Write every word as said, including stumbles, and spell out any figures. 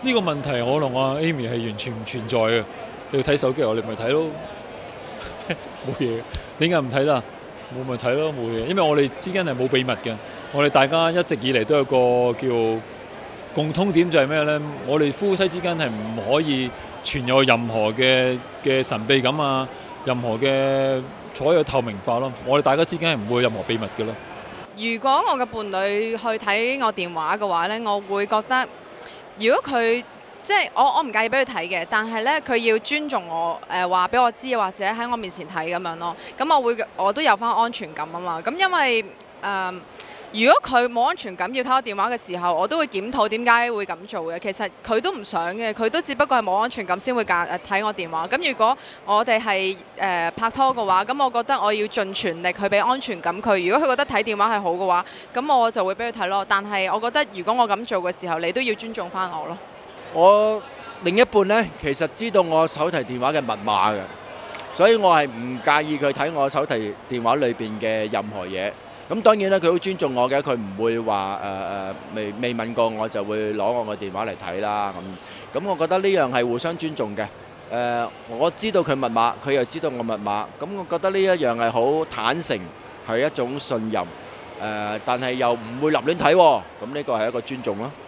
呢個問題我同阿 Amy 係完全唔存在嘅。你要睇手機，我哋咪睇咯，冇嘢。點解唔睇啦？冇咪睇咯，冇嘢。因為我哋之間係冇秘密嘅，我哋大家一直以嚟都有個叫共通點，就係咩呢？我哋夫妻之間係唔可以存有任何嘅嘅神秘感啊，任何嘅所有透明化咯。我哋大家之間係唔會有任何秘密嘅咯。 如果我嘅伴侶去睇我電話嘅話呢，我會覺得，如果佢即係我我唔介意俾佢睇嘅，但係呢，佢要尊重我，誒話俾我知，或者喺我面前睇咁樣咯。咁我會我都有翻安全感啊嘛。咁因為誒、呃，如果佢冇安全感要睇我電話嘅時候，我都會檢討點解會咁做嘅。其實佢都唔想嘅，佢都只不過係冇安全感先會揀誒睇我電話。咁如果我哋係誒拍拖嘅話，咁我覺得我要盡全力去俾安全感佢。如果佢覺得睇電話係好嘅話，咁我就會俾佢睇咯。但係我覺得如果我咁做嘅時候，你都要尊重翻我咯。 我另一半呢，其實知道我手提電話嘅密碼嘅，所以我係唔介意佢睇我手提電話裏邊嘅任何嘢。咁當然啦，佢好尊重我嘅，佢唔會話誒誒未未問過我就會攞我個電話嚟睇啦。咁咁，我覺得呢樣係互相尊重嘅。誒、呃，我知道佢密碼，佢又知道我密碼，咁我覺得呢一樣係好坦誠，係一種信任。誒、呃，但係又唔會立亂睇喎。咁呢個係一個尊重咯。